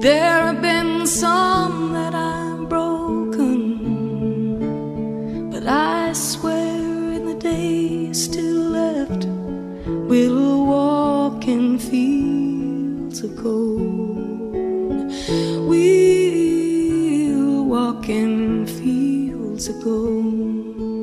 There have been some that I've broken, but I swear in the days still left, we'll walk in fields of gold. We'll walk in fields of gold.